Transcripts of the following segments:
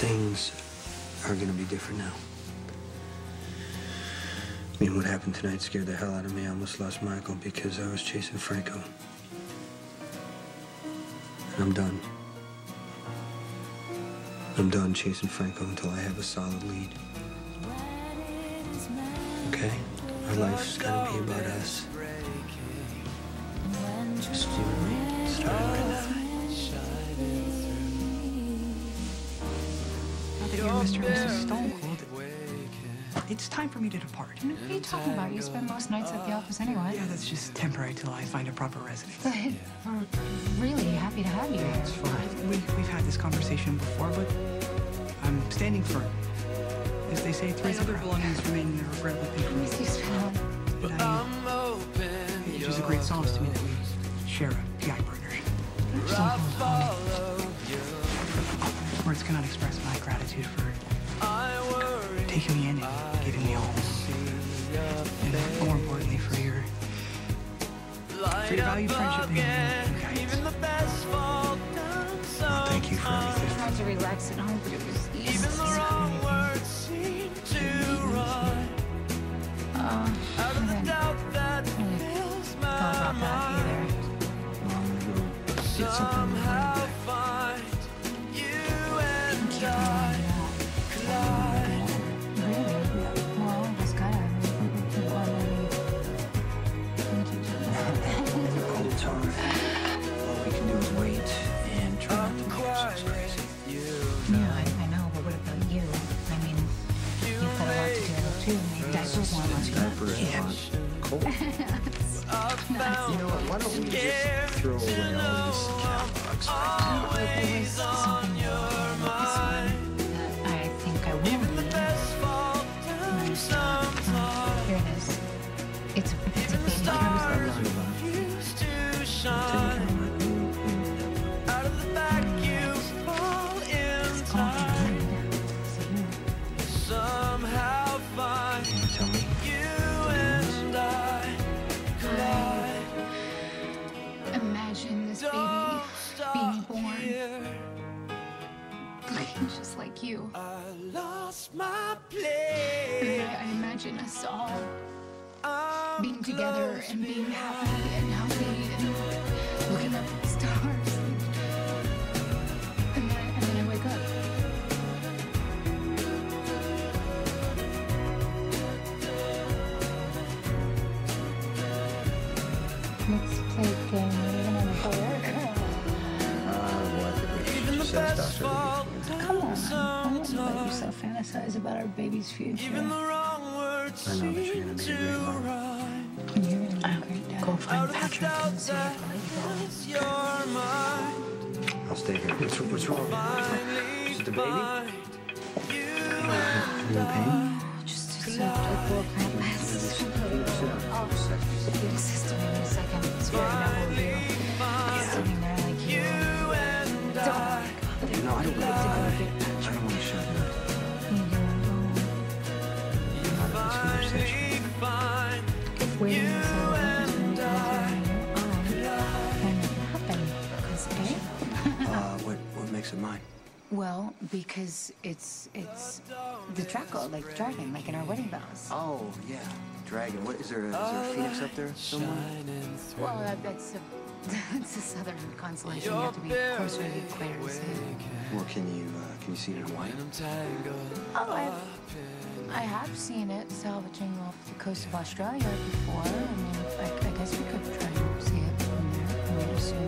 Things are gonna be different now. I mean, what happened tonight scared the hell out of me. I almost lost Michael because I was chasing Franco. And I'm done. I'm done chasing Franco until I have a solid lead. Okay? Our life's gotta be about us. Just you and me. Starting right now. Now that you're Mr. and Mrs. Stone Cold, it's time for me to depart. What are you talking about? You spend most nights at the office anyway. Yeah, that's just temporary till I find a proper residence. But we're really happy to have you here. It's fine. We've had this conversation before, but I'm standing firm. As they say, three other belongings remain in their regrettably pink for me. It's just a great solace to me that we share a PI partnership. Words cannot express my gratitude for taking me in and giving me a home. And more importantly, for your valued friendship and guidance. Well, thank you for everything. I tried to relax at home, but it was easy. Even the wrong words seem to run out of the doubt that fills my mind. Somehow find you and I collide. Well, I just gotta. It's hard. All we can do is wait and try not to make ourselves crazy. Yeah, I know, but what about you? I mean, you've got a lot to do too. Maybe that's just one less Cold. You know what? Why don't we just throw away all these catalogs right now? There was something that I think I will need. Here it is. It's a baby. Out of the back you fall inside. Somehow find Tell me. you and I collide. Imagine this baby being born. Just like you. I lost my And place. I imagine us all I'm being together close, and being happy and healthy and looking up at the stars. And then I wake up. Let's play a game. Even on the board. Even the best fall Come on. down I won't let sometimes. yourself fantasize about our baby's future. Even the wrong words I know that you're gonna seem be a great to mom. rhyme. You're gonna be a great dad. Go Out find of the Patrick doubt and see if that he'll let you go. fills your mind. I'll stay here. What's wrong? Finally Is it the baby? find you Are you in pain? Just a bull crap mess. Sit down. Oh, just to me in a second. It's very noble of you. Sitting there like you. you and I. No, I don't want to shut it up. Out of this conversation. Find If waiting so long is going to then it happened. Because, What makes it mine? well, because it's the Draco, like dragon, like in our wedding vows. Oh, yeah. Dragon. What is there a phoenix up there somewhere? Well, that's a southern constellation. You have to be closer to the equator to see it. Or can you see it in white? Oh, I have seen it salvaging off the coast of Australia before. I mean, I guess we could try and see it from there. I mean, assume.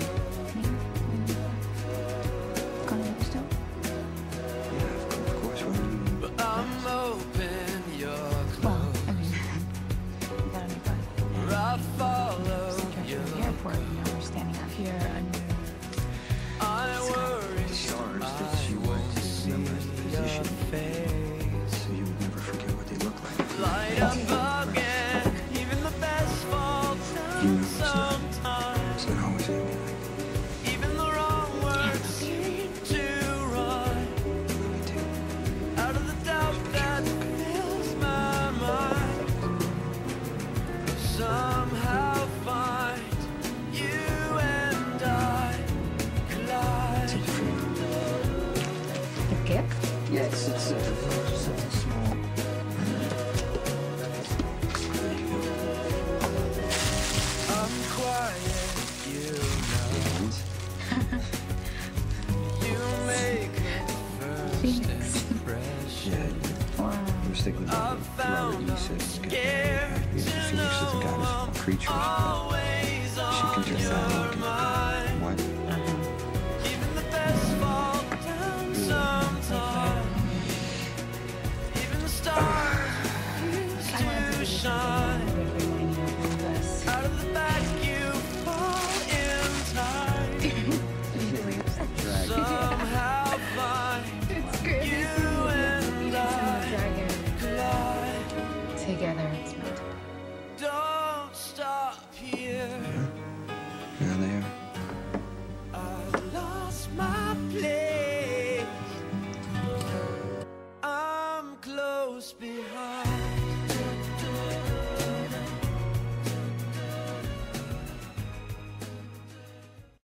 Gonna let us do it? Yeah, of course. When I'm open, you're Well, closed. I mean, you gotta make fun. I follow Stretch you. from the airport, you know, we're standing out here under I worry the stars that you want to memorize the position, so you would never forget what they look like. light up again. Even the best fall You know down it's not. sometimes. It's not always gonna be like that. Even the wrong words seem to rhyme. Let me tell you. Out of the doubt that fills my mind. Somehow find you and I collide. the kick. creatures, but she can just